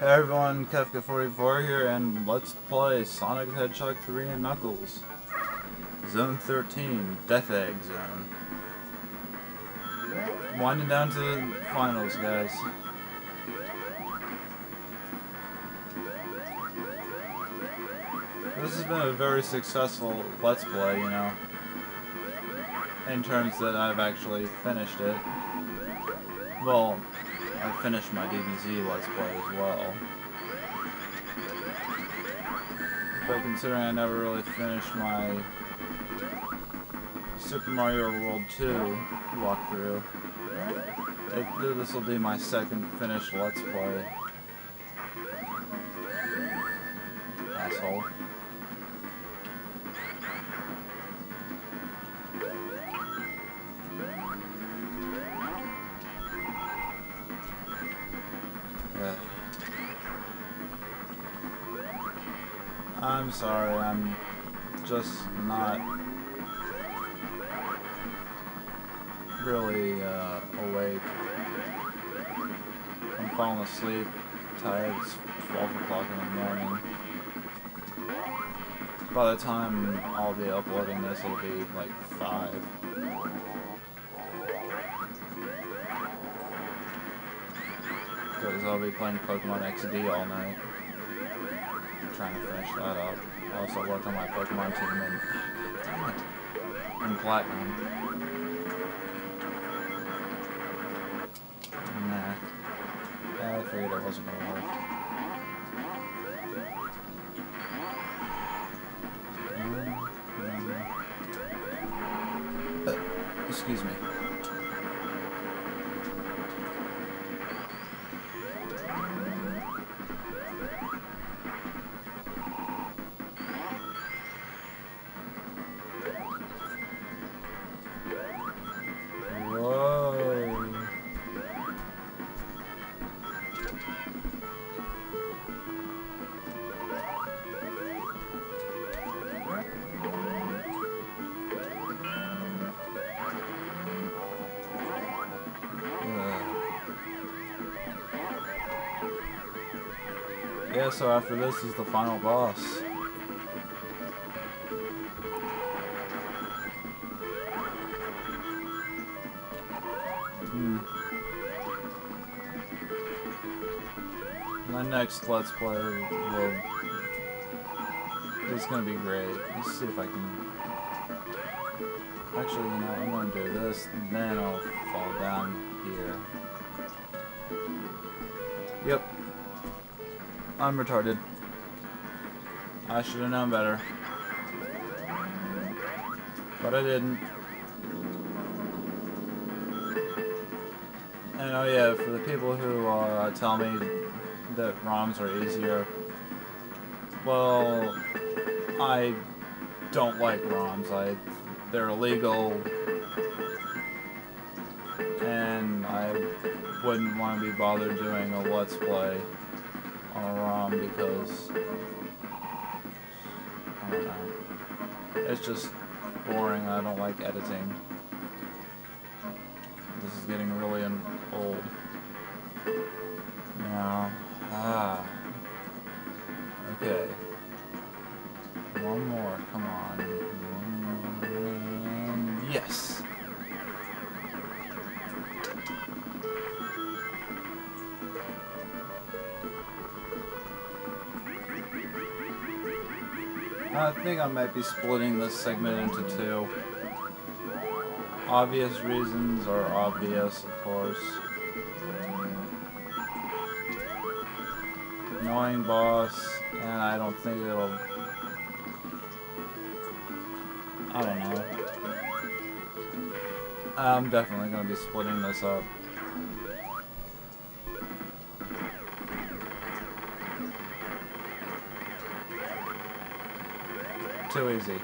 Hey everyone, Kefka44 here, and let's play Sonic the Hedgehog 3 and Knuckles. Zone 13, Death Egg Zone. Winding down to the finals, guys. This has been a very successful Let's Play, you know, in terms that I've actually finished it. Well, I finished my DBZ Let's Play as well. But considering I never really finished my Super Mario World 2 walkthrough, this will be my second finished Let's Play. Asshole. I'm sorry, I'm just not really awake. I'm falling asleep, tired. It's 12 o'clock in the morning. By the time I'll be uploading this, it'll be like 5. Because I'll be playing Pokemon XD all night. Trying to finish that up. I also work on my Pokemon team and damn it, in Platinum. Nah. I figured it wasn't gonna work. Excuse me. Yeah, so after this is the final boss. My next Let's Play is gonna be great. Let's see if I can... Actually, you know, I'm gonna do this, and then I'll fall down here. Yep. I'm retarded. I should have known better. But I didn't. And oh yeah, for the people who tell me that ROMs are easier, well, I don't like ROMs. They're illegal, and I wouldn't want to be bothered doing a Let's Play on a ROM because, I don't know, it's just boring. I don't like editing. This is getting really old. Now, okay. One more, come on. One more. Yes! I think I might be splitting this segment into 2. Obvious reasons are obvious, of course. Annoying boss, and I don't think it'll... I don't know. I'm definitely going to be splitting this up. Too easy.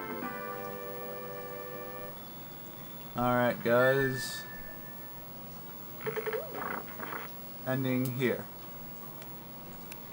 Alright guys, ending here.